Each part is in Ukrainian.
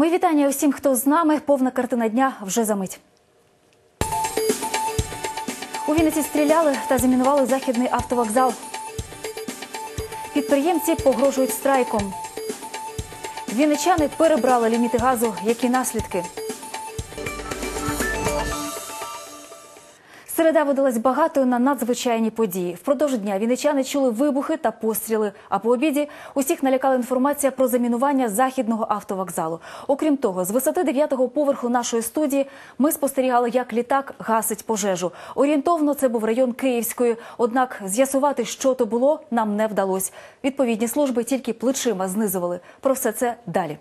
Мої вітання усім, хто з нами. Повна картина дня вже за мить. У Вінниці стріляли та замінували західний автовокзал. Підприємці погрожують страйком. Вінничани перебрали ліміти газу. Які наслідки? Середа видалась багатою на надзвичайні події. Впродовж дня вінничани чули вибухи та постріли, а по обіді усіх налякала інформація про замінування західного автовокзалу. Окрім того, з висоти 9-го поверху нашої студії ми спостерігали, як літак гасить пожежу. Орієнтовно це був район Київської, однак з'ясувати, що то було, нам не вдалося. Відповідні служби тільки плечима знизували. Про все це далі.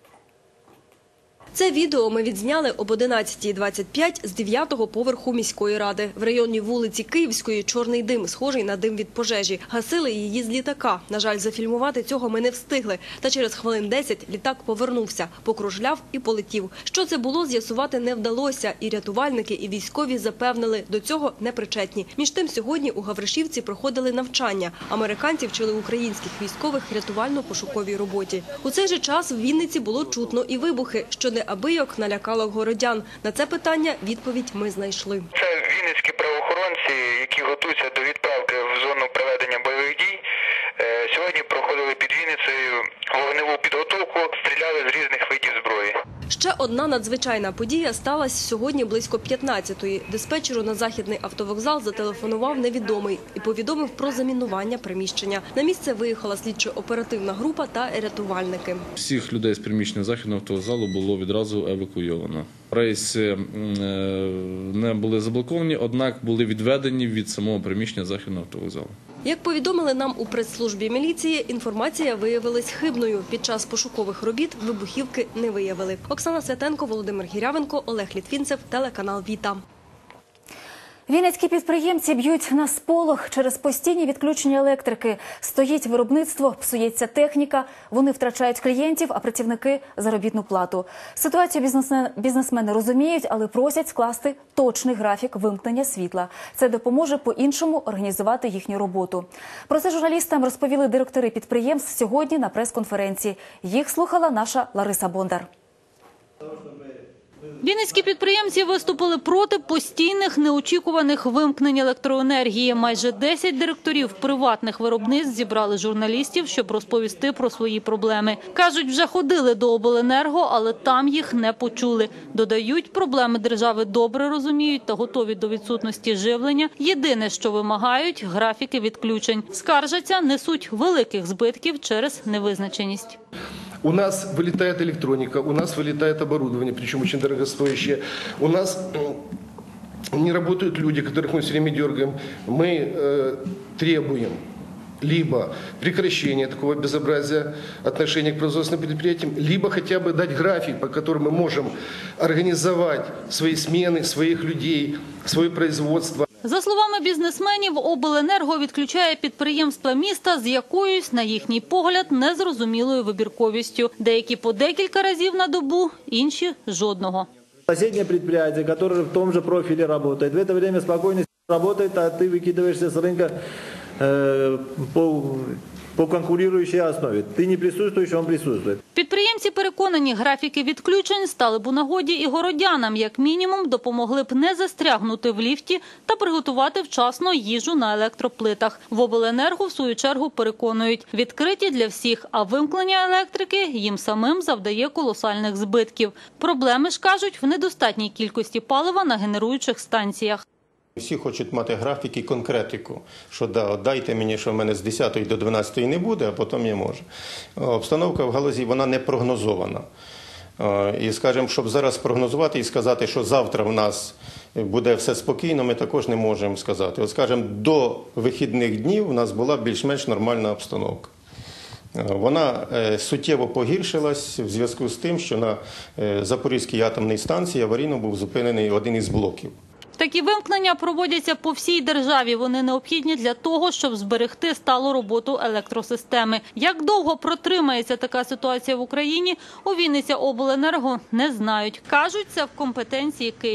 Це відео ми відзняли об 11:25 з 9-го поверху міської ради. В районі вулиці Київської чорний дим, схожий на дим від пожежі. Гасили її з літака. На жаль, зафільмувати цього ми не встигли. Та через хвилин 10 літак повернувся, покружляв і полетів. Що це було, з'ясувати не вдалося. І рятувальники, і військові запевнили, до цього не причетні. Між тим, сьогодні у Гавришівці проходили навчання. Американці вчили українських військових рятувально-пошуковій роботі. У цей же час в Вінниці було чутно і вибухи, що неабияк налякало городян. На це питання відповідь ми знайшли. Це вінницькі правоохоронці, які готуються до відправки в зону проведення бойових дій. Сьогодні проходили під Вінницею вогневу підготовку, стріляли з різних видів зброї. Ще одна надзвичайна подія сталася сьогодні близько 15-ї. Диспетчеру на західний автовокзал зателефонував невідомий і повідомив про замінування приміщення. На місце виїхала слідчо-оперативна група та рятувальники. Всіх людей з приміщення західного автовокзалу було відразу евакуйовано. Рейси не були заблоковані, однак були відведені від самого приміщення західного автовокзалу. Як повідомили нам у прес-службі міліції, інформація виявилась хибною. Під час пошукових робіт вибухівки не виявили. Оксана Святенко, Володимир Гірявенко, Олег Літвінцев, телеканал «Віта». Вінницькі підприємці б'ють на сполох через постійні відключення електрики. Стоїть виробництво, псується техніка, вони втрачають клієнтів, а працівники – заробітну плату. Ситуацію бізнесмени розуміють, але просять скласти точний графік вимкнення світла. Це допоможе по-іншому організувати їхню роботу. Про це журналістам розповіли директори підприємств сьогодні на прес-конференції. Їх слухала наша Лариса Бондар. Вінницькі підприємці виступили проти постійних неочікуваних вимкнень електроенергії. Майже 10 директорів приватних виробництв зібрали журналістів, щоб розповісти про свої проблеми. Кажуть, вже ходили до обленерго, але там їх не почули. Додають, проблеми держави добре розуміють та готові до відсутності живлення. Єдине, що вимагають – графіки відключень. Скаржаться, несуть великих збитків через невизначеність. У нас вылетает электроника, у нас вылетает оборудование, причем очень дорогостоящее. У нас не работают люди, которых мы все время дергаем. Мы требуем либо прекращения такого безобразия отношения к производственным предприятиям, либо хотя бы дать график, по которому мы можем организовать свои смены, своих людей, свое производство. За словами бізнесменів, обленерго відключає підприємства міста з якоюсь, на їхній погляд, незрозумілою вибірковістю. Деякі по декілька разів на добу, інші – жодного. Соседнее предприятие, которое в том же профиле работает, в это время спокойно работает, а ты выкидываешься с рынка по конкурирующей основе. Ти не присутствуєш, він присутствує. Підприємці переконані, графіки відключень стали б у нагоді і городянам. Як мінімум, допомогли б не застрягнути в ліфті та приготувати вчасно їжу на електроплитах. В обленерго, в свою чергу, переконують, відкриті для всіх, а вимкнення електрики їм самим завдає колосальних збитків. Проблеми ж, кажуть, в недостатній кількості палива на генеруючих станціях. Всі хочуть мати графік і конкретику, що дайте мені, що в мене з 10 до 12 не буде, а потім я можу. Обстановка в галузі, вона не прогнозована. І, скажімо, щоб зараз прогнозувати і сказати, що завтра в нас буде все спокійно, ми також не можемо сказати. От, скажімо, до вихідних днів у нас була більш-менш нормальна обстановка. Вона суттєво погіршилась в зв'язку з тим, що на Запорізькій атомній станції аварійно був зупинений один із блоків. Такі вимкнення проводяться по всій державі. Вони необхідні для того, щоб зберегти сталу роботу електросистеми. Як довго протримається така ситуація в Україні, у Вінниця обленерго не знають. Кажуть, це в компетенції Києва.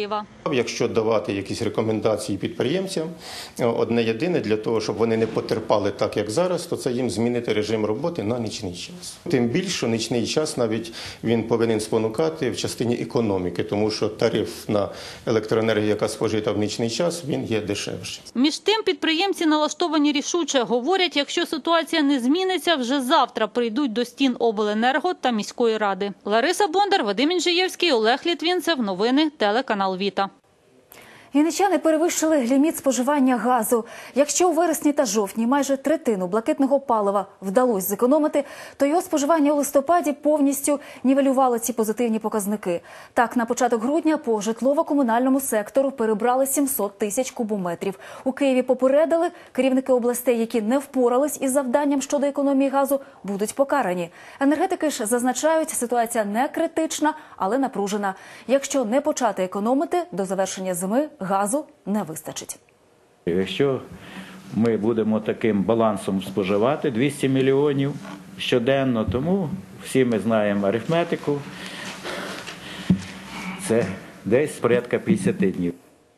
Якщо давати якісь рекомендації підприємцям, одне єдине, для того, щоб вони не потерпали так, як зараз, то це їм змінити режим роботи на нічний час. Тим більше, що нічний час навіть він повинен спонукати в частині економіки, тому що тариф на електроенергію, яка спожита в нічний час, він є дешевший. Між тим, підприємці налаштовані рішуче. Говорять, якщо ситуація не зміниться, вже завтра прийдуть до стін обленерго та міської ради. Лариса Бондар, Вадим Інжиєвський, Олег Літвінцев. Новини, телеканал Віта. Вінничани перевищили ліміт споживання газу. Якщо у вересні та жовтні майже третину блакитного палива вдалося зекономити, то його споживання у листопаді повністю нівелювало ці позитивні показники. Так, на початок грудня по житлово-комунальному сектору перебрали 700 тисяч кубометрів. У Києві попередили, керівники областей, які не впорались із завданням щодо економії газу, будуть покарані. Енергетики ж зазначають, ситуація не критична, але напружена. Якщо не почати економити, до завершення зими газу не вистачить. Якщо ми будемо таким балансом споживати 200 мільйонів щоденно, тому всі ми знаємо арифметику, це десь порядка 50 днів.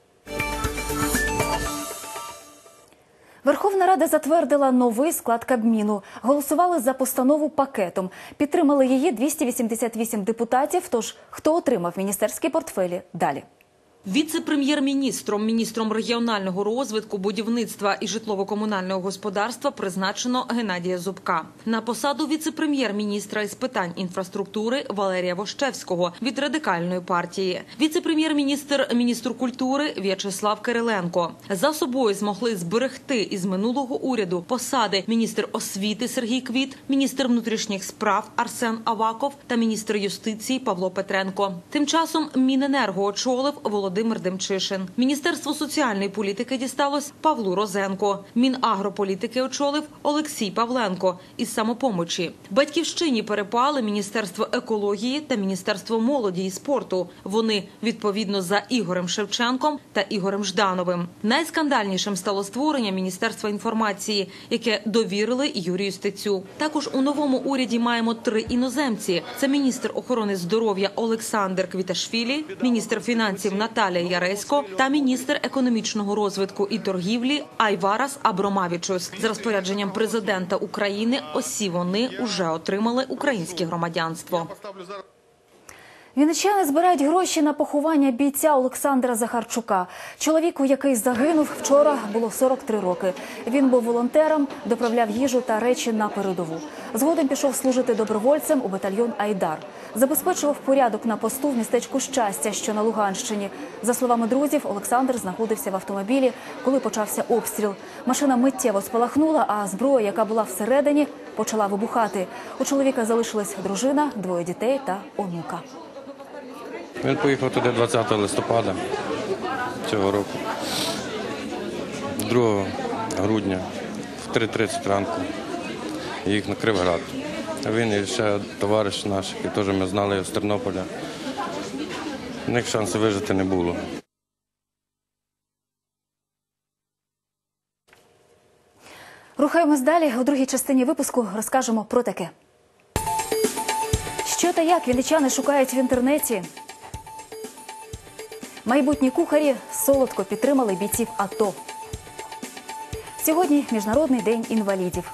Верховна Рада затвердила новий склад Кабміну. Голосували за постанову пакетом. Підтримали її 288 депутатів. Тож, хто отримав міністерські портфелі? Далі. Віце-прем'єр-міністром, міністром регіонального розвитку, будівництва і житлово-комунального господарства призначено Геннадія Зубка. На посаду віце-прем'єр-міністра із питань інфраструктури Валерія Вощевського від Радикальної партії. Віце-прем'єр-міністр, міністр культури В'ячеслав Кириленко. За собою змогли зберегти із минулого уряду посади міністр освіти Сергій Квіт, міністр внутрішніх справ Арсен Аваков та міністр юстиції Павло Петренко. Тим часом Міненерго очолив Володимир Демчишин. Міністерство соціальної політики дісталось Павлу Розенко. Мінагрополітики очолив Олексій Павленко із «Самопомочі». Батьківщині перепали Міністерство екології та Міністерство молоді і спорту. Вони відповідно за Ігорем Шевченком та Ігорем Ждановим. Найскандальнішим стало створення Міністерства інформації, яке довірили Юрію Стецю. Також у новому уряді маємо 3 іноземці. Це міністр охорони здоров'я Олександр Квіташвілі, міністр фінансів Наталія Яресько та міністр економічного розвитку і торгівлі Айварас Абромавічус. За розпорядженням президента України усі вони вже отримали українське громадянство. Вінничани збирають гроші на поховання бійця Олександра Захарчука. Чоловіку, який загинув, вчора було 43 роки. Він був волонтером, доправляв їжу та речі на передову. Згодом пішов служити добровольцем у батальйон «Айдар». Забезпечував порядок на посту в містечку Щастя, що на Луганщині. За словами друзів, Олександр знаходився в автомобілі, коли почався обстріл. Машина миттєво спалахнула, а зброя, яка була всередині, почала вибухати. У чоловіка залишилась дружина, 2 дітей та онука. Він поїхав туди 20 листопада цього року, 2 грудня, в 3:30 ранку, їх на Кривоград. Він і ще товариш наш, який теж ми знали його з Тернополя. У них шансів вижити не було. Рухаємось далі. У другій частині випуску розкажемо про таке. Що та як вінничани шукають в інтернеті? Майбутні кухарі солодко підтримали бійців АТО. Сьогодні Міжнародний день інвалідів.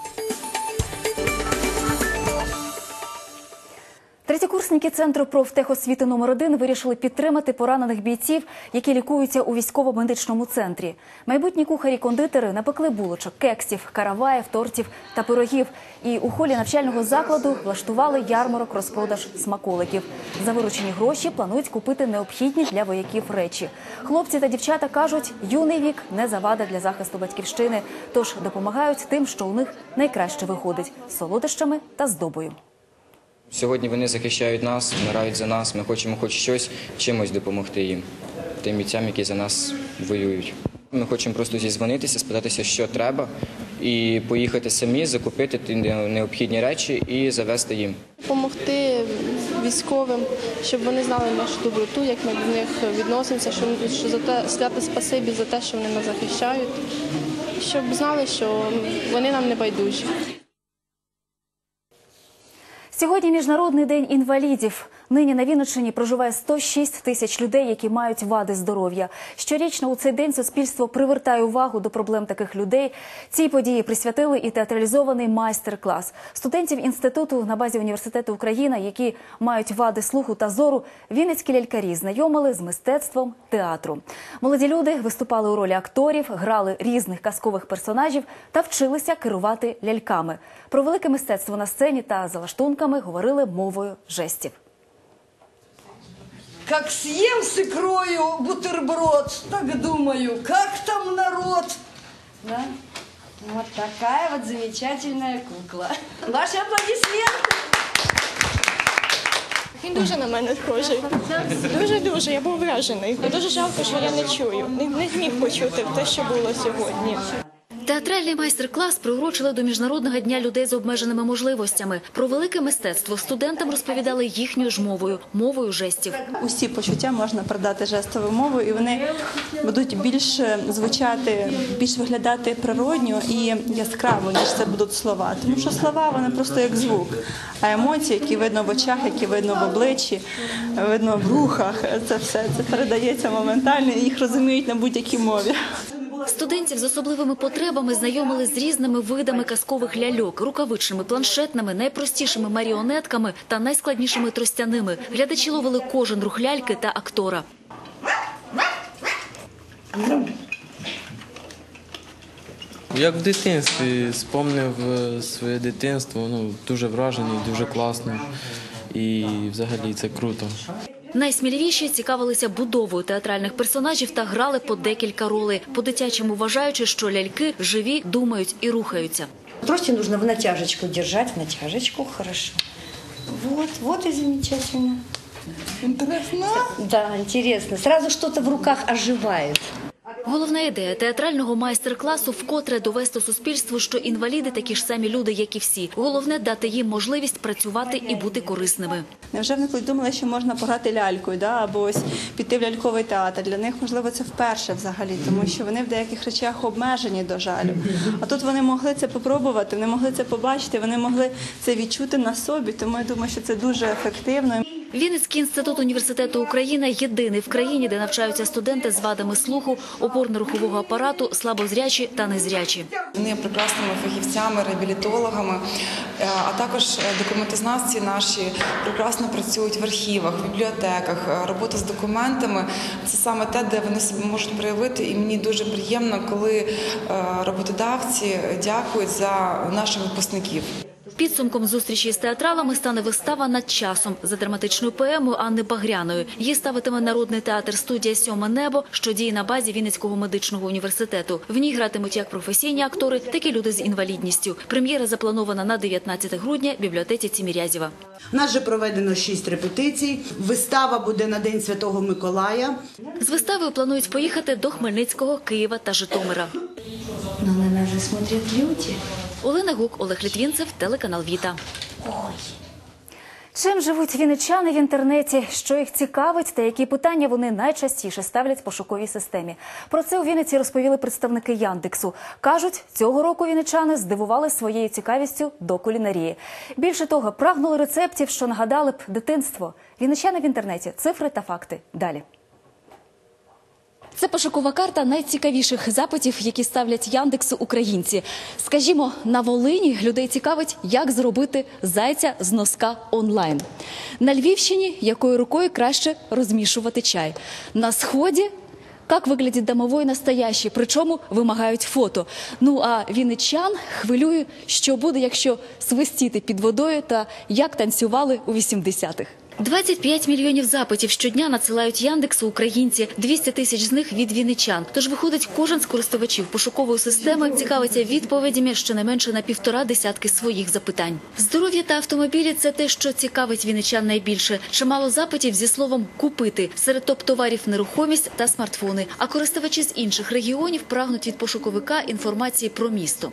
Третєкурсники Центру профтехосвіти номер 1 вирішили підтримати поранених бійців, які лікуються у військово-медичному центрі. Майбутні кухарі-кондитери напекли булочок, кексів, караваїв, тортів та пирогів. І у холі навчального закладу влаштували ярмарок-розпродаж смаколиків. За виручені гроші планують купити необхідні для вояків речі. Хлопці та дівчата кажуть, юний вік не завада для захисту батьківщини, тож допомагають тим, що у них найкраще виходить – солодощами та здобою. Сьогодні вони захищають нас, вмирають за нас. Ми хочемо хоч щось, чимось допомогти їм, тим бійцям, які за нас воюють. Ми хочемо просто зізвонитися, спитатися, що треба, і поїхати самі, закупити ті необхідні речі і завезти їм. Допомогти військовим, щоб вони знали нашу доброту, як ми до них відносимося, що за те свято спасибі за те, що вони нас захищають, щоб знали, що вони нам не байдужі. Сьогодні Міжнародний день інвалідів. Нині на Вінниччині проживає 106 тисяч людей, які мають вади здоров'я. Щорічно у цей день суспільство привертає увагу до проблем таких людей. Цій події присвятили і театралізований майстер-клас. Студентів інституту на базі Університету Україна, які мають вади слуху та зору, вінницькі лялькарі знайомили з мистецтвом театру. Молоді люди виступали у ролі акторів, грали різних казкових персонажів та вчилися керувати ляльками. Про велике мистецтво на сцені та за лаштунками говорили мовою жестів. Как съем с икрою бутерброд, так думаю, как там народ. Да? Вот такая вот замечательная кукла. Ваши аплодисменты. Він дуже на мене схожий. Дуже-дуже, я був вражений. Дуже жалко, що я не чую. Не зміг почути те, що було сьогодні. Театральний майстер-клас приурочили до Міжнародного дня людей з обмеженими можливостями. Про велике мистецтво студентам розповідали їхньою ж мовою – мовою жестів. Усі почуття можна передати жестовою мовою, і вони будуть більш звучати, більш виглядати природньо і яскраво, ніж це будуть слова. Тому що слова – вони просто як звук, а емоції, які видно в очах, які видно в обличчі, видно в рухах, це все, це передається моментально, і їх розуміють на будь-якій мові. Студентів з особливими потребами знайомили з різними видами казкових ляльок – рукавичними, планшетними, найпростішими маріонетками та найскладнішими тростяними. Глядачі ловили кожен рух ляльки та актора. Як в дитинстві, спомнив своє дитинство, дуже вражений, дуже класно і взагалі це круто. Найсміливіші цікавилися будовою театральних персонажів та грали по декілька ролей, по-дитячому вважаючи, що ляльки живі, думають і рухаються. Трости нужно в натяжечку держать, в натяжечку, хорошо. Вот и замечательно. Интересно? Да, интересно. Сразу что-то в руках оживает. Головна ідея театрального майстер-класу – вкотре довести суспільству, що інваліди такі ж самі люди, як і всі. Головне – дати їм можливість працювати і бути корисними. Невже вони подумали, що можна пограти лялькою, або ось піти в ляльковий театр? Для них, можливо, це вперше взагалі, тому що вони в деяких речах обмежені, до жалю. А тут вони могли це попробувати, вони могли це побачити, вони могли це відчути на собі, тому я думаю, що це дуже ефективно. Вінницький інститут Університету Україна – єдиний в країні, де навчаються студенти з вадами слуху, опорно-рухового апарату, слабозрячі та незрячі. Вони є прекрасними фахівцями, реабілітологами, а також документознавці наші прекрасно працюють в архівах, в бібліотеках. Робота з документами – це саме те, де вони себе можуть проявити. І мені дуже приємно, коли роботодавці дякують за наших випускників. Підсумком зустрічі з театралами стане вистава «Над часом» за драматичною поемою Анни Багряної. Її ставитиме Народний театр-студія «Сьоме небо», що діє на базі Вінницького медичного університету. В ній гратимуть як професійні актори, так і люди з інвалідністю. Прем'єра запланована на 19 грудня в бібліотеці Тімірязєва. У нас вже проведено 6 репетицій. Вистава буде на День Святого Миколая. З виставою планують поїхати до Хмельницького, Києва та Житомира. Но на нас же смотрят люди. Олена Гук, Олег Літвінцев, телеканал «Віта». Чим живуть вінничани в інтернеті, що їх цікавить та які питання вони найчастіше ставлять пошуковій системі. Про це у Вінниці розповіли представники Яндексу. Кажуть, цього року вінничани здивували своєю цікавістю до кулінарії. Більше того, прагнули рецептів, що нагадали б дитинство. Вінничани в інтернеті. Цифри та факти. Далі. Це пошукова карта найцікавіших запитів, які ставлять Яндексу українці. Скажімо, на Волині людей цікавить, як зробити зайця з носка онлайн. На Львівщині, якою рукою краще розмішувати чай. На Сході, як виглядить домовой настоящий, причому вимагають фото. Ну а вінничан хвилює, що буде, якщо свистіти під водою та як танцювали у 80-х. 25 мільйонів запитів щодня надсилають Яндексу українці, 200 тисяч з них від вінничан. Тож виходить, кожен з користувачів пошукової системи цікавиться відповідями щонайменше на 1,5 десятки своїх запитань. Здоров'я та автомобілі – це те, що цікавить вінничан найбільше. Чимало запитів зі словом «купити». Серед топ-товарів – нерухомість та смартфони. А користувачі з інших регіонів прагнуть від пошуковика інформації про місто.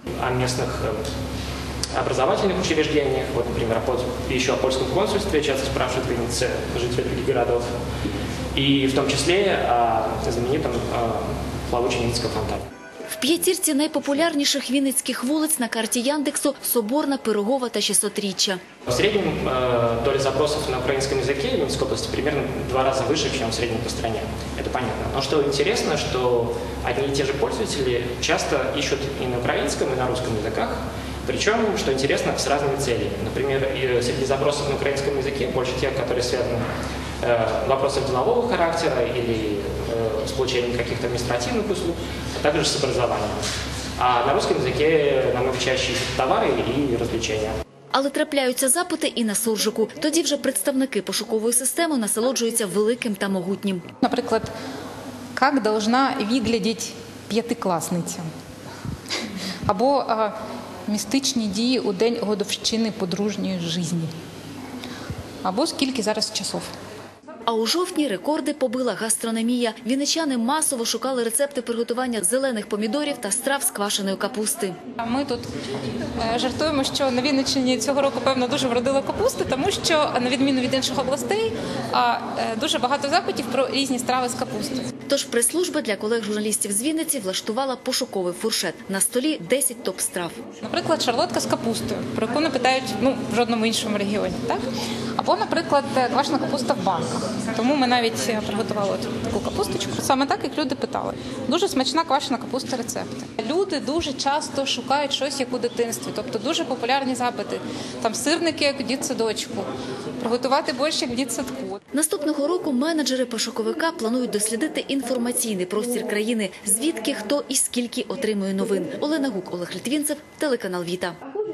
Образовательных учреждениях, вот, например, еще о польском консульстве часто спрашивают в Виннице жители других городов, и в том числе о знаменитом плавучем Винницком фонтане. В п'ятірці найпопулярніших вінницьких вулиць на карті Яндексу – Соборна, Пирогова та 600-річчя. В среднем доля запросов на украинском языке в Винницкой области примерно в 2 раза выше, чем в среднем по стране. Это понятно. Но что интересно, что одни и те же пользователи часто ищут и на украинском, и на русском языках. Причем, что интересно, с разными целями. Например, среди запросов на украинском языке больше тех, которые связаны с вопросом делового характера или с получением каких-то административных услуг, а также с образованием. А на русском языке намного чаще ищут товары и развлечения. Але трапляються запити і на суржику. Тоді вже представники пошукової системи насолоджуються великим та могутнім. Наприклад, як должна виглядіти п'ятикласниця? Або містичні дії у день годовщини подружньої житті. Або скільки зараз часов. А у жовтні рекорди побила гастрономія. Вінничани масово шукали рецепти приготування зелених помідорів та страв з квашеної капусти. Ми тут жартуємо, що на Вінниччині цього року, певно, дуже вродила капусти, тому що, на відміну від інших областей, дуже багато запитів про різні страви з капусти. Тож прес-служба для колег-журналістів з Вінниці влаштувала пошуковий фуршет. На столі 10 топ-страв. Наприклад, шарлотка з капустою, про яку не питають в жодному іншому регіоні. Так? Або, наприклад, квашена капуста в банках. Тому ми навіть приготували таку капусточку. Саме так, як люди питали. Дуже смачна квашена капуста рецепти. Люди дуже часто шукають щось, як у дитинстві. Тобто дуже популярні запити. Там сирники, як у дитсадочку. Приготувати борщ, як в дитсадку. Наступного року менеджери пошуковика планують дослідити інформаційний простір країни. Звідки, хто і скільки отримує новин. Олена Гук, Олег Литвінцев, телеканал «Віта».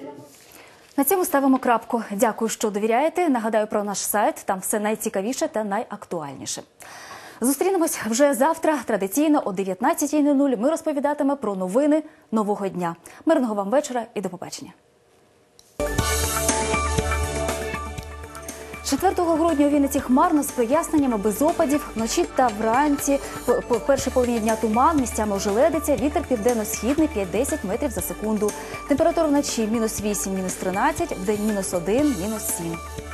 На цьому ставимо крапку. Дякую, що довіряєте. Нагадаю про наш сайт. Там все найцікавіше та найактуальніше. Зустрінемось вже завтра. Традиційно о 19:00 ми розповідатимемо про новини нового дня. Мирного вам вечора і до побачення. 4 грудня у Вінниці хмарно з проясненнями, без опадів. Вночі та вранці по першій половині дня туман, місцями ожеледиця, вітер південно-східний 5-10 метрів за секунду. Температура вночі -8, -13, вдень -1, -7.